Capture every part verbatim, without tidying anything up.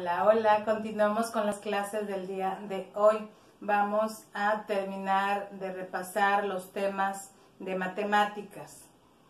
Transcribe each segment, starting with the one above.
Hola, hola, continuamos con las clases del día de hoy. Vamos a terminar de repasar los temas de matemáticas.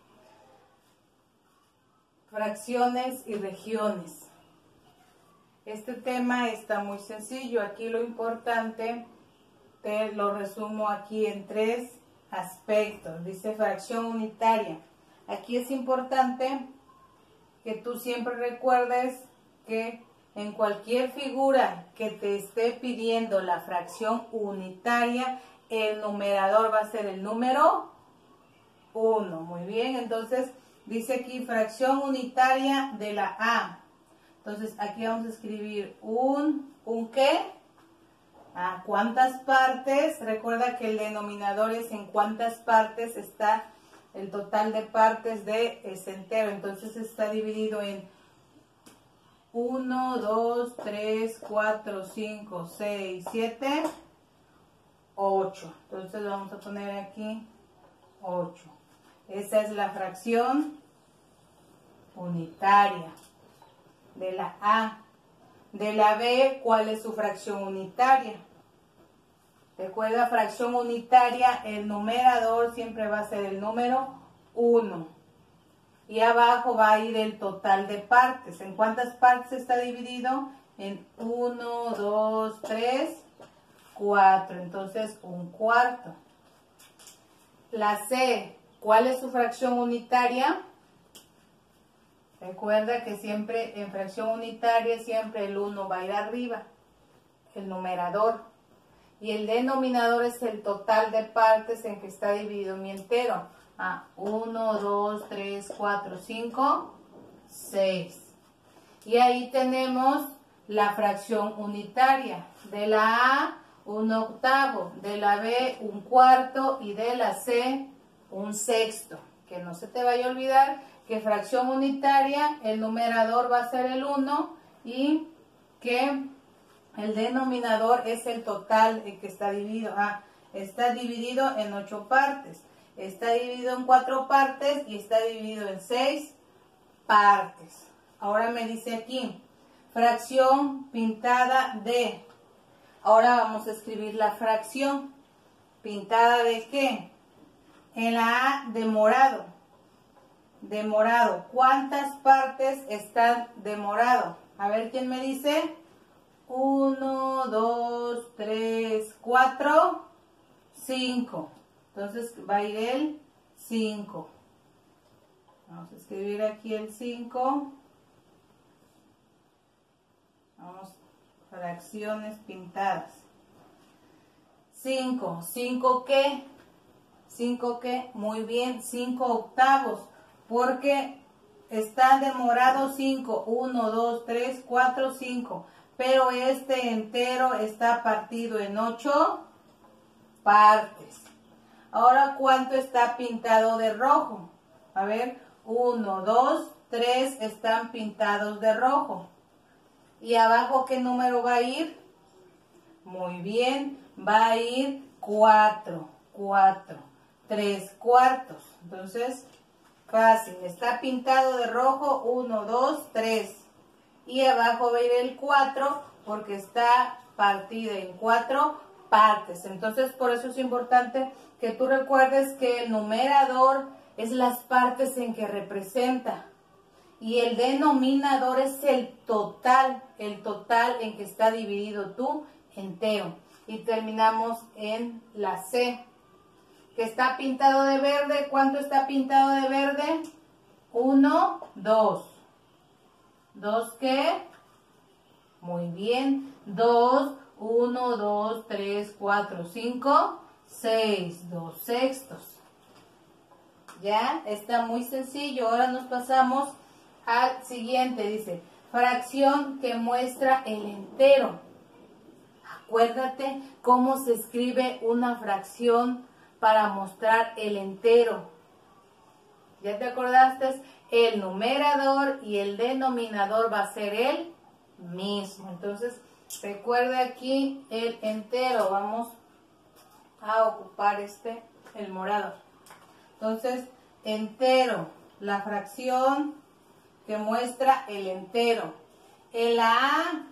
Fracciones y regiones. Este tema está muy sencillo. Aquí lo importante, te lo resumo aquí en tres aspectos. Dice fracción unitaria. Aquí es importante que tú siempre recuerdes que en cualquier figura que te esté pidiendo la fracción unitaria, el numerador va a ser el número uno. Muy bien, entonces dice aquí fracción unitaria de la A. Entonces aquí vamos a escribir un, ¿un qué? ¿A cuántas partes? Recuerda que el denominador es en cuántas partes está el total de partes de ese entero. Entonces está dividido en uno, dos, tres, cuatro, cinco, seis, siete, ocho. Entonces vamos a poner aquí ocho. Esa es la fracción unitaria de la A. De la B, ¿cuál es su fracción unitaria? Recuerda, fracción unitaria, el numerador siempre va a ser el número uno. Y abajo va a ir el total de partes. ¿En cuántas partes está dividido? En uno, dos, tres, cuatro. Entonces, un cuarto. La C, ¿cuál es su fracción unitaria? Recuerda que siempre en fracción unitaria, siempre el uno va a ir arriba, el numerador. Y el denominador es el total de partes en que está dividido mi entero. Ah, uno, dos, tres, cuatro, cinco, seis. Y ahí tenemos la fracción unitaria. De la A, un octavo. De la B, un cuarto. Y de la C, un sexto. Que no se te vaya a olvidar que fracción unitaria, el numerador va a ser el uno. Y que el denominador es el total en que está dividido. Ah, está dividido en ocho partes. Está dividido en cuatro partes y está dividido en seis partes. Ahora me dice aquí, fracción pintada de. Ahora vamos a escribir la fracción. ¿Pintada de qué? En la A, de morado. De morado. ¿Cuántas partes están de morado? A ver, ¿quién me dice? uno, dos, tres, cuatro, cinco. Entonces va a ir el cinco. Vamos a escribir aquí el cinco. Vamos, fracciones pintadas. cinco. ¿cinco qué? ¿cinco qué? Muy bien, cinco octavos. Porque están de morado cinco. uno, dos, tres, cuatro, cinco. Pero este entero está partido en ocho partes. Ahora, ¿cuánto está pintado de rojo? A ver, uno, dos, tres están pintados de rojo. ¿Y abajo qué número va a ir? Muy bien, va a ir cuatro, cuatro, tres cuartos. Entonces, fácil, está pintado de rojo, uno, dos, tres. Y abajo va a ir el cuatro porque está partido en cuatro partes. Entonces, por eso es importante que tú recuerdes que el numerador es las partes en que representa. Y el denominador es el total, el total en que está dividido tu entero. Y terminamos en la C, que está pintado de verde. ¿Cuánto está pintado de verde? uno, dos. ¿dos qué? Muy bien. dos, uno, dos, tres, cuatro, cinco, seis, dos sextos. Ya, está muy sencillo. Ahora nos pasamos al siguiente. Dice, fracción que muestra el entero. Acuérdate cómo se escribe una fracción para mostrar el entero. ¿Ya te acordaste? El numerador y el denominador va a ser el mismo. Entonces, recuerda aquí el entero. Vamos a ocupar este, el morado. Entonces, entero, la fracción que muestra el entero. En la A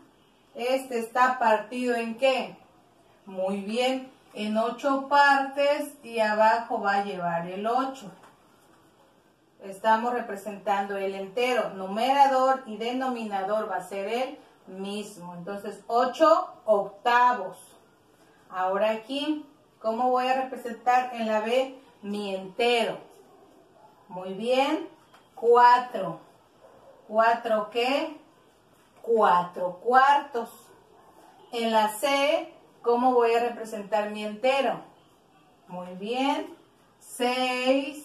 Este está partido ¿en qué? Muy bien, en ocho partes y abajo va a llevar el ocho. Estamos representando el entero. Numerador y denominador va a ser el mismo. Entonces, ocho octavos. Ahora aquí, ¿cómo voy a representar en la B mi entero? Muy bien, cuatro. ¿cuatro qué? cuatro cuartos. En la C, ¿cómo voy a representar mi entero? Muy bien, seis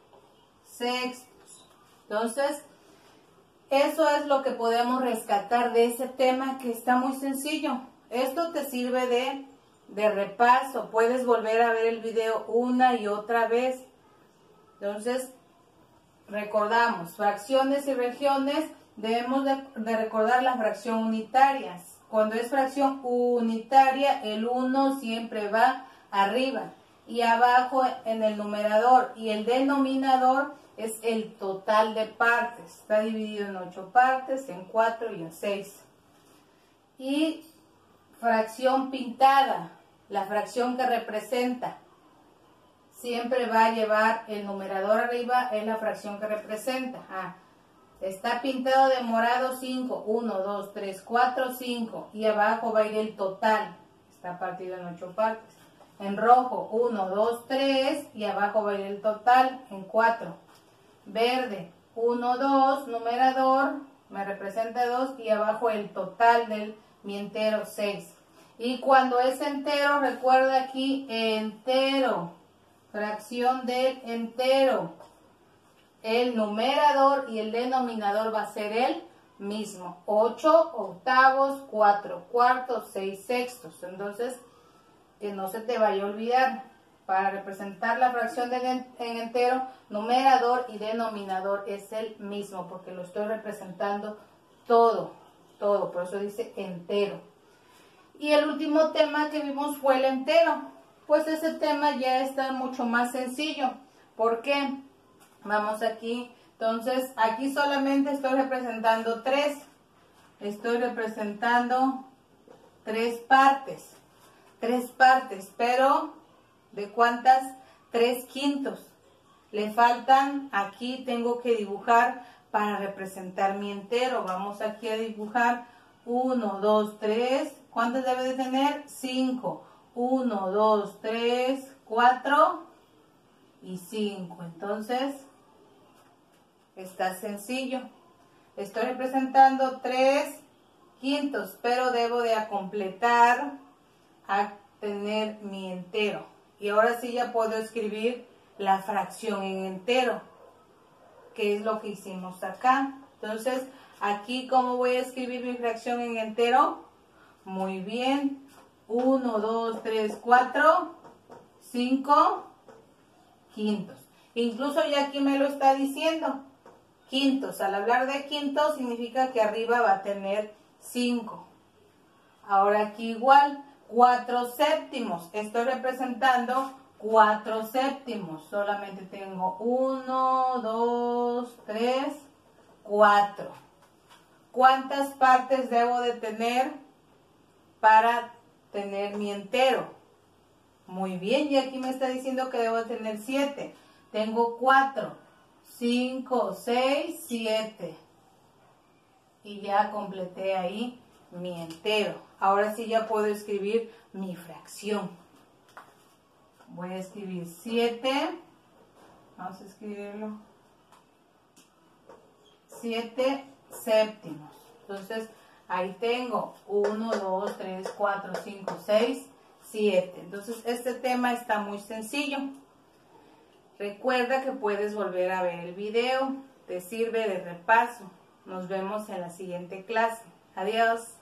sextos. Entonces, eso es lo que podemos rescatar de ese tema, que está muy sencillo. Esto te sirve de, de repaso. Puedes volver a ver el video una y otra vez. Entonces, recordamos, fracciones y regiones, debemos de, de recordar la fracción unitaria. Cuando es fracción unitaria, el uno siempre va arriba y abajo en el numerador, y el denominador es el total de partes. Está dividido en ocho partes, en cuatro y en seis. Y fracción pintada, la fracción que representa, siempre va a llevar el numerador arriba, es la fracción que representa. Ah, está pintado de morado cinco, uno, dos, tres, cuatro, cinco, y abajo va a ir el total. Está partido en ocho partes. En rojo, uno, dos, tres, y abajo va a ir el total en cuatro. Verde, uno, dos, numerador, me representa dos, y abajo el total del mi entero, seis. Y cuando es entero, recuerda aquí, entero, fracción del entero. El numerador y el denominador va a ser el mismo. ocho octavos, cuatro cuartos, seis sextos. Entonces, que no se te vaya a olvidar. Para representar la fracción de en entero, numerador y denominador es el mismo, porque lo estoy representando todo, todo, por eso dice entero. Y el último tema que vimos fue el entero. Pues ese tema ya está mucho más sencillo. ¿Por qué? Vamos aquí. Entonces, aquí solamente estoy representando tres. Estoy representando tres partes. Tres partes, pero ¿de cuántas? Tres quintos. Le faltan, aquí tengo que dibujar para representar mi entero. Vamos aquí a dibujar uno, dos, tres. ¿Cuántos debe de tener? cinco. uno, dos, tres, cuatro y cinco. Entonces, está sencillo. Estoy representando tres quintos, pero debo de completar a tener mi entero. Y ahora sí ya puedo escribir la fracción en entero, que es lo que hicimos acá. Entonces, aquí, ¿cómo voy a escribir mi fracción en entero? Muy bien. uno, dos, tres, cuatro, cinco quintos. Incluso ya aquí me lo está diciendo. Quintos. Al hablar de quintos significa que arriba va a tener cinco. Ahora aquí igual. cuatro séptimos. Estoy representando cuatro séptimos. Solamente tengo uno, dos, tres, cuatro. ¿Cuántas partes debo de tener para tener mi entero? Muy bien, y aquí me está diciendo que debo de tener siete. Tengo cuatro, cinco, seis, siete. Y ya completé ahí mi entero. Ahora sí ya puedo escribir mi fracción. Voy a escribir siete. Vamos a escribirlo. siete séptimos. Entonces, ahí tengo uno, dos, tres, cuatro, cinco, seis, siete. Entonces, este tema está muy sencillo. Recuerda que puedes volver a ver el video. Te sirve de repaso. Nos vemos en la siguiente clase. Adiós.